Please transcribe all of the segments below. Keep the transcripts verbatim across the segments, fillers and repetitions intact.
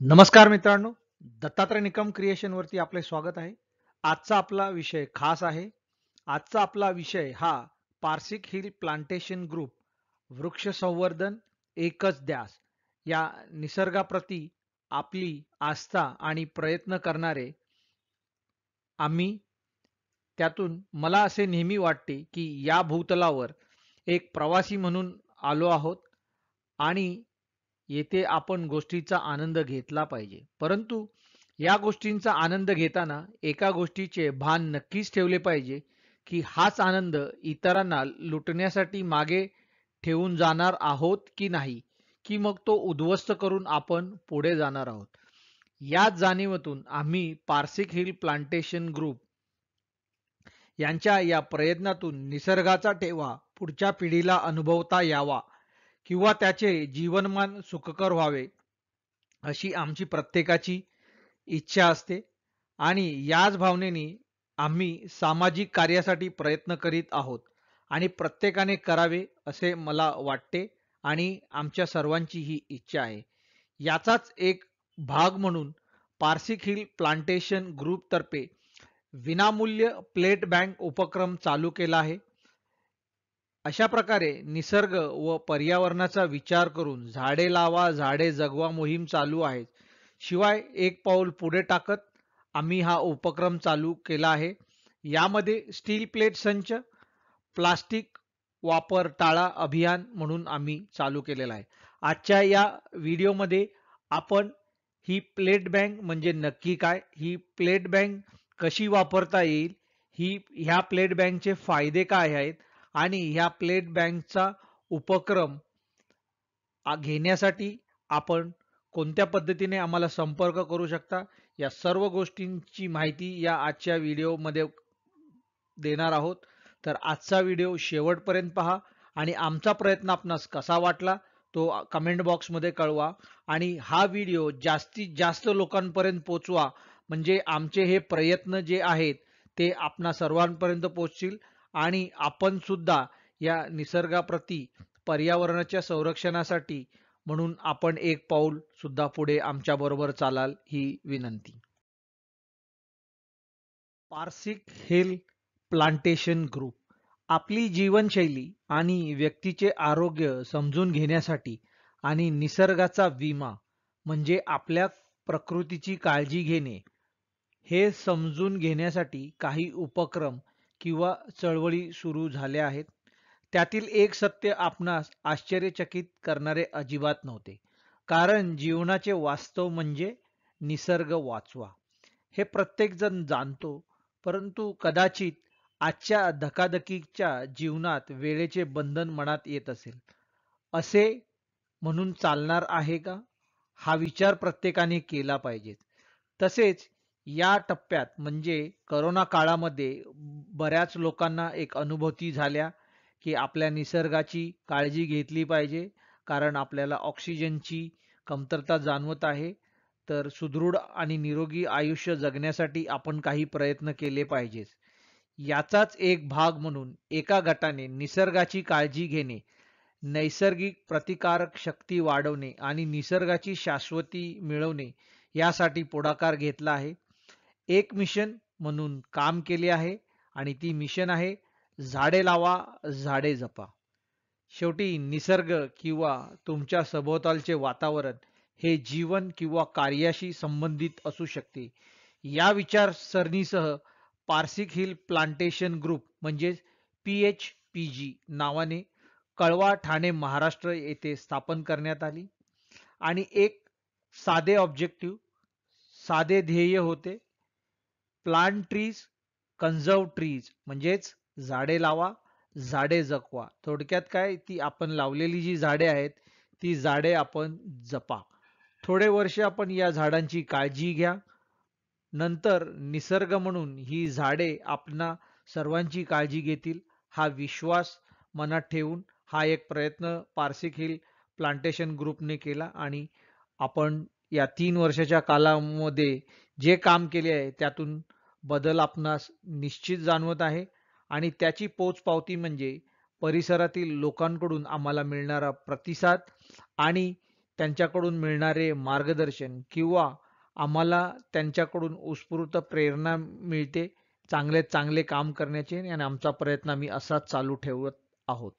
नमस्कार मित्रांनो, दत्तात्रय निकम क्रिएशन वरती आपले स्वागत आहे. आजचा आपला विषय खास आहे. आजचा आपला विषय हा पारसिक हिल प्लांटेशन ग्रुप वृक्ष संवर्धन एकच ध्यास या निसर्गाप्रती आपली आस्था आणि प्रयत्न करणारे आम्ही. त्यातून मला असे नेहमी वाटते की या भूतलावर एक प्रवासी म्हणून आलो आहोत आणि येथे आपण गोष्टीचा आनंद घेतला पाहिजे. परंतु या गोष्टींचा आनंद घेताना एका गोष्टीचे भान नक्कीच ठेवले पाहिजे की हाच आनंद इतरांना लुटण्यासाठी मागे ठेवून जाणार आहोत की नाही, की मग तो उद्ध्वस्त करून आपण पुढे जाणार आहोत. याच जाणीवेतून आम्ही पारसिक हिल प्लांटेशन ग्रुप यांच्या या प्रयत्नातून निसर्गाचा ठेवा पुढच्या पिढीला अनुभवता यावा किंवा त्याचे जीवनमान सुखकर व्हावे अशी आमची प्रत्येकाची इच्छा असते. आणि याच भावनेने आम्ही सामाजिक कार्यासाठी प्रयत्न करीत आहोत आणि प्रत्येकाने करावे असे मला वाटते आणि आमच्या सर्वांची ही इच्छा आहे. याचाच एक भाग म्हणून पारसिक हिल प्लांटेशन ग्रुप तर्फे विनामूल्य प्लेट बँक उपक्रम चालू केला आहे. अशा प्रकारे निसर्ग व पर्यावरणाचा विचार करून झाडे लावा झाडे जगवा मोहीम चालू आहे. शिवाय एक पाऊल पुढे टाकत आम्ही हा उपक्रम चालू केला आहे. यामध्ये स्टील प्लेट संच, प्लास्टिक वापर टाळा अभियान म्हणून आम्ही चालू केलेला आहे. आजच्या या व्हिडिओमध्ये आपण ही प्लेट बँक म्हणजे नक्की काय, ही प्लेट बँक कशी वापरता येईल, ही ह्या प्लेट बँकचे फायदे काय आहेत आणि ह्या प्लेट बँकचा उपक्रम घेण्यासाठी आपण कोणत्या पद्धतीने आम्हाला संपर्क करू शकता, या सर्व गोष्टींची माहिती या आजच्या व्हिडिओमध्ये देणार आहोत. तर आजचा व्हिडिओ शेवटपर्यंत पहा आणि आमचा प्रयत्न आपणास कसा वाटला तो कमेंट बॉक्समध्ये कळवा आणि हा व्हिडिओ जास्तीत जास्त लोकांपर्यंत पोचवा, म्हणजे आमचे हे प्रयत्न जे आहेत ते आपणा सर्वांपर्यंत पोहोचतील आणि आपण सुद्धा या निसर्गाप्रती पर्यावरणाच्या संरक्षणासाठी म्हणून आपण एक पाऊल सुद्धा पुढे आमच्या बरोबर चालाल ही विनंती. पारसिक हिल प्लांटेशन ग्रुप आपली जीवनशैली आणि व्यक्तीचे आरोग्य समजून घेण्यासाठी आणि निसर्गाचा विमा म्हणजे आपल्या प्रकृतीची काळजी घेणे हे समजून घेण्यासाठी काही उपक्रम किंवा चळवळी सुरू झाल्या आहेत. त्यातील एक सत्य आपणास आश्चर्यचकित करणारे अजिबात नव्हते, कारण जीवनाचे वास्तव म्हणजे निसर्ग वाचवा हे प्रत्येकजण जाणतो. परंतु कदाचित आजच्या धकाधकीच्या जीवनात वेळेचे बंधन मनात येत असेल. असे म्हणून चालणार आहे का, हा विचार प्रत्येकाने केला पाहिजे. तसेच या टप्प्यात म्हणजे करोना काळामध्ये बऱ्याच लोकांना एक अनुभूती झाल्या की आपल्या निसर्गाची काळजी घेतली पाहिजे, कारण आपल्याला ऑक्सिजनची कमतरता जाणवत आहे. तर सुदृढ आणि निरोगी आयुष्य जगण्यासाठी आपण काही प्रयत्न केले पाहिजेत. याचाच एक भाग म्हणून एका गटाने निसर्गाची काळजी घेणे, नैसर्गिक प्रतिकारक शक्ती वाढवणे आणि निसर्गाची शाश्वती मिळवणे यासाठी पुढाकार घेतला आहे. एक मिशन म्हणून काम केले आहे आणि ती मिशन आहे झाडे लावा झाडे जपा. शेवटी निसर्ग किंवा तुमच्या सभोवतालचे वातावरण हे जीवन किंवा कार्याशी संबंधित असू शकते. या विचारसरणीसह पारसिक हिल प्लांटेशन ग्रुप म्हणजेच पी एच पी जी नावाने कळवा ठाणे महाराष्ट्र येथे स्थापन करण्यात आली आणि एक साधे ऑब्जेक्टिव्ह साधे ध्येय होते, प्लांट ट्रीज कन्झर्व ट्रीज म्हणजेच झाडे लावा झाडे जगवा. थोडक्यात काय, ती आपण लावलेली जी झाडे आहेत ती झाडे आपण जपा. थोडे वर्ष आपण या झाडांची काळजी घ्या, नंतर निसर्ग म्हणून ही झाडे आपणा सर्वांची काळजी घेतील हा विश्वास मनात ठेवून हा एक प्रयत्न पारसिक हिल प्लांटेशन ग्रुपने केला आणि आपण या तीन वर्षाच्या कालामध्ये जे काम केले आहे त्यातून बदल आपणास निश्चित जाणवत आहे आणि त्याची पोचपावती म्हणजे परिसरातील लोकांकडून आम्हाला मिळणारा प्रतिसाद आणि त्यांच्याकडून मिळणारे मार्गदर्शन किंवा आम्हाला त्यांच्याकडून उत्स्फूर्त प्रेरणा मिळते चांगले चांगले काम करण्याची आणि आमचा प्रयत्न आम्ही असाच चालू ठेवत आहोत.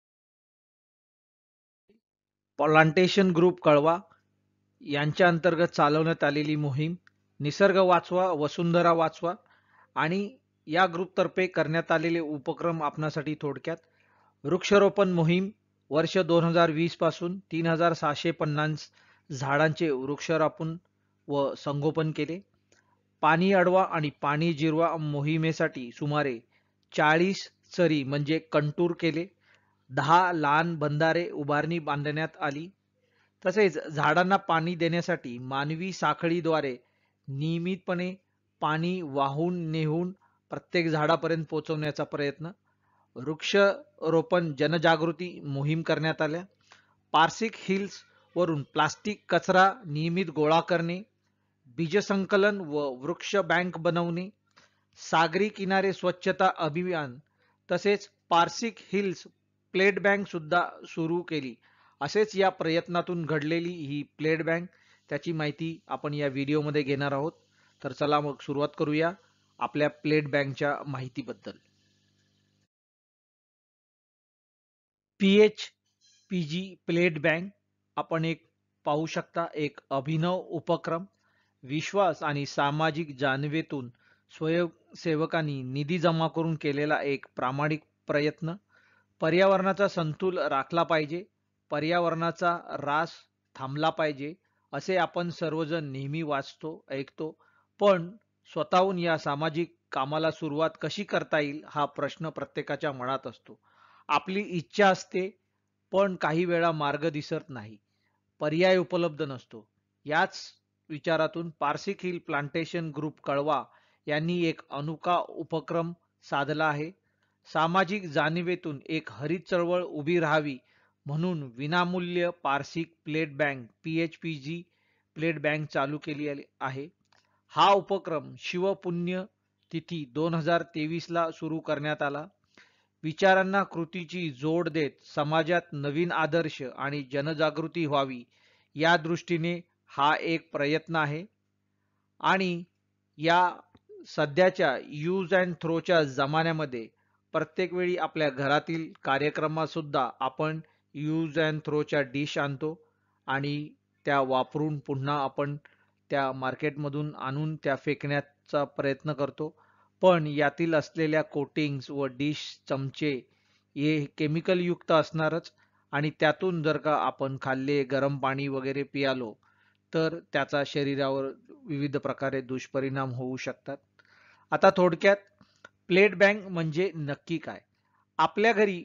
प्लांटेशन ग्रुप कळवा यांच्या अंतर्गत चालवण्यात आलेली मोहीम निसर्ग वाचवा वसुंधरा वाचवा आणि या ग्रुपतर्फे करण्यात आलेले उपक्रम आपणासाठी थोडक्यात वृक्षारोपण मोहीम वर्ष दोन हजार वीस पासून तीन हजार सहाशे पन्नास झाडांचे वृक्षारोपण व संगोपन केले. पाणी अडवा आणि पाणी जिरवा मोहिमेसाठी सुमारे चाळीस चरी म्हणजे कंटूर केले. दहा लहान बंधारे उभारणी बांधण्यात आली. तसेच झाडांना पाणी देण्यासाठी मानवी साखळीद्वारे नियमितपणे पाणी वाहून नेहून प्रत्येक झाडापर्यंत पोहोचवण्याचा प्रयत्न. वृक्षारोपण जनजागृती मोहीम करण्यात आल्या. पार्सिक हिल्स वरून प्लास्टिक कचरा नियमित गोळा करणे, बीजसंकलन व वृक्ष बँक बनवणे, सागरी किनारे स्वच्छता अभियान तसेच पार्सिक हिल्स प्लेट बँक सुद्धा सुरू केली. असेच या प्रयत्नातून घडलेली ही प्लेट बँक त्याची माहिती आपण या व्हिडिओमध्ये घेणार आहोत. तर चला मग सुरुवात करूया आपल्या प्लेट बँकच्या माहितीबद्दल. पीएच पीजी प्लेट बँक आपण एक पाहू शकता एक अभिनव उपक्रम विश्वास आणि सामाजिक जाणीवेतून स्वयंसेवकांनी निधी जमा करून केलेला एक प्रामाणिक प्रयत्न. पर्यावरणाचा समतोल राखला पाहिजे, पर्यावरणाचा ऱ्हास थांबला पाहिजे असे आपण सर्वजण नेहमी वाचतो ऐकतो, पण स्वतःहून या सामाजिक कामाला सुरुवात कशी करता येईल हा प्रश्न प्रत्येकाच्या मनात असतो. आपली इच्छा असते पण काही वेळा मार्ग दिसत नाही, पर्याय उपलब्ध नसतो. याच विचारातून पार्सिक हिल प्लांटेशन ग्रुप कळवा यांनी एक अनोखा उपक्रम साधला आहे. सामाजिक जाणीवेतून एक हरित चळवळ उभी राहावी म्हणून विनामूल्य Parsik plate bank PHPG plate bank चालू केली आहे. हा उपक्रम शिवपुण्य तिथी दोन हजार तेवीस ला सुरू करण्यात आला. विचारांना कृतीची जोड देत समाजात नवीन आदर्श आणि जनजागृती व्हावी या दृष्टीने हा एक प्रयत्न आहे. आणि या सध्याच्या यूज अँड थ्रोच्या जमान्यामध्ये प्रत्येक वेळी आपल्या घरातील कार्यक्रमात सुद्धा आपण यूज अँड थ्रोच्या डिश आणतो आणि त्या वापरून पुन्हा आपण त्या मार्केटमधून आणून त्या फेकण्याचा प्रयत्न करतो. पण यातील असलेल्या कोटिंग्स व डिश चमचे हे केमिकल युक्त असणारच आणि त्यातून जर का आपण खाल्ले गरम पाणी वगैरे पियालो तर त्याचा शरीरावर विविध प्रकारे दुष्परिणाम होऊ शकतात. आता थोडक्यात प्लेट बँक म्हणजे नक्की काय. आपल्या घरी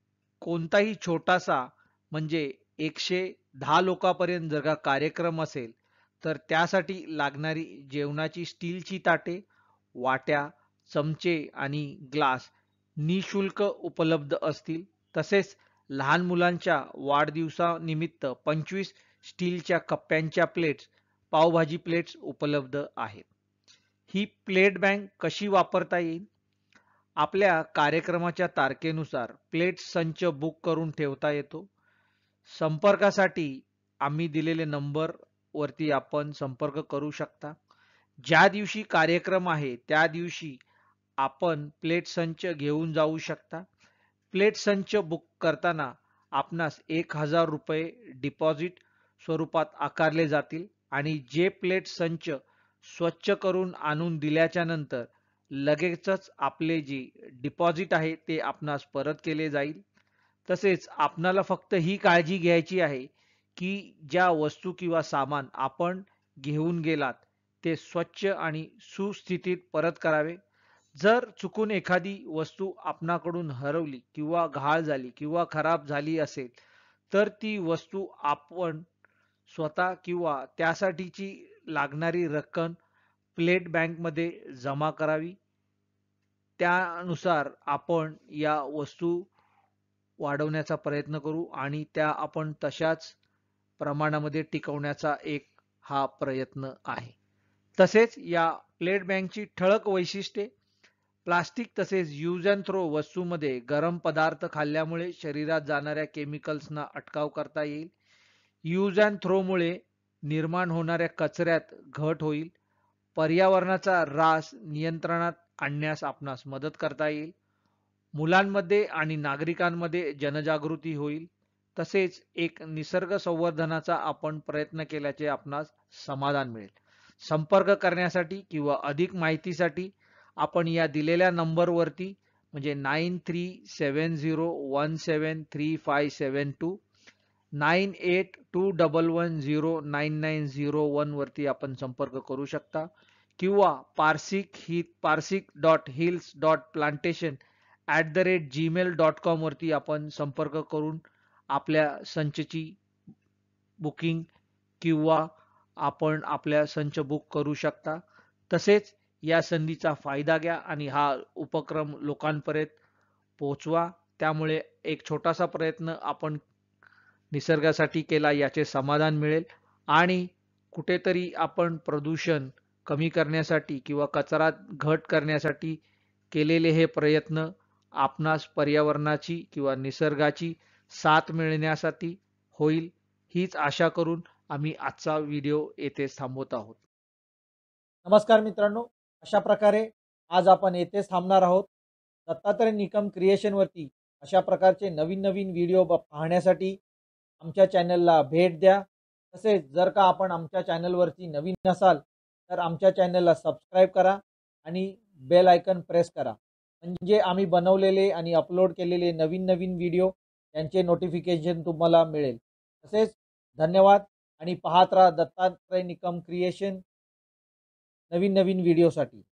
कोणताही छोटासा म्हणजे एकशे दहा लोकांपर्यंत जर का कार्यक्रम असेल तर त्यासाठी लागणारी जेवणाची स्टीलची ताटे वाट्या चमचे आणि ग्लास निशुल्क उपलब्ध असतील. तसेच लहान मुलांच्या वाढदिवसानिमित्त पंचवीस स्टीलच्या कप्प्यांच्या प्लेट्स पावभाजी प्लेट्स उपलब्ध आहेत. ही प्लेट बँक कशी वापरता येईल. आपल्या कार्यक्रमाच्या तारखेनुसार प्लेट संच बुक करून ठेवता येतो. संपर्कासाठी आम्ही दिलेले नंबर वरती आपण संपर्क करू शकता. ज्या दिवशी कार्यक्रम आहे त्या दिवशी आपण प्लेट संच घेऊन जाऊ शकता. प्लेट संच बुक करताना आपणास एक हजार रुपये डिपॉझिट स्वरूपात आकारले जातील आणि जे प्लेट संच स्वच्छ करून आणून दिल्याच्या नंतर लगेचच आपले जे डिपॉझिट आहे ते आपणास परत केले जाईल. तसेच आपणाला फक्त ही काळजी घ्यायची आहे की ज्या वस्तू किंवा सामान आपण घेऊन गेलात ते स्वच्छ आणि सुस्थितीत परत करावे. जर चुकून एखादी वस्तू आपणाकडून हरवली किंवा घाण झाली किंवा खराब झाली असेल तर ती वस्तू आपण स्वतः किंवा त्यासाठीची लागणारी रक्कम प्लेट बँक मध्ये जमा करावी. त्यानुसार आपण या वस्तू वाढवण्याचा प्रयत्न करू आणि त्या आपण तशाच प्रमाणामध्ये टिकवण्याचा एक हा प्रयत्न आहे. तसेच या प्लेट बँकची ठळक वैशिष्ट्ये प्लास्टिक तसेच यूज अँड थ्रो वस्तूमध्ये गरम पदार्थ खाल्ल्यामुळे शरीरात जाणाऱ्या केमिकल्सना अटकाव करता येईल. यूज अँड थ्रोमुळे निर्माण होणाऱ्या कचऱ्यात घट होईल. पर्यावरणाचा ऱ्हास नियंत्रणात आणण्यास आपणास मदत करता येईल. मुलांमध्ये आणि नागरिकांमध्ये जनजागृती होईल. तसेच एक निसर्ग संवर्धनाचा आपण प्रयत्न केल्याचे आपणास समाधान मिळेल. संपर्क करण्यासाठी किंवा अधिक माहितीसाठी आपण या दिलेल्या नंबरवरती म्हणजे nine three seven zero one seven three five seven two nine eight two double one zero nine nine zero one वरती आपण संपर्क करू शकता किंवा पार्सिक ही Parsik dot hills dot plantation at the rate Gmail dot com वरती आपण संपर्क करून आपल्या संचची बुकिंग किंवा आपण आपल्या संच बुक करू शकता. तसेच या संधीचा फायदा घ्या आणि हा उपक्रम लोकांपर्यंत पोहोचवा. त्यामुळे एक छोटासा प्रयत्न आपण निसर्गासाठी केला याचे समाधान मिळेल आणि कुठेतरी आपण प्रदूषण कमी करण्यासाठी किंवा कचरा घट करण्यासाठी केलेले हे प्रयत्न आपणास पर्यावरणाची किंवा निसर्गाची साथ मिळण्यासाठी होईल हीच आशा करून आम्ही आजचा व्हिडिओ येथेच थांबवत आहोत. नमस्कार मित्रांनो, अशा प्रकारे आज आपण येथेच थांबणार आहोत. दत्तात्रय निकम क्रिएशनवरती अशा प्रकारचे नवीन नवीन व्हिडिओ पाहण्यासाठी आमच्या चॅनलला भेट द्या. तसेच जर का आपण आमच्या चॅनलवरती नवीन असाल तर आमच्या चॅनलला सबस्क्राईब करा आणि बेल आयकन प्रेस करा, म्हणजे आम्ही बनवलेले आणि अपलोड केलेले नवीन नवीन व्हिडिओ यांचे नोटिफिकेशन तुम्हाला मिळेल. तसेच धन्यवाद आणि पाहत राहा दत्तात्रय निकम क्रिएशन नवीन नवीन व्हिडिओसाठी.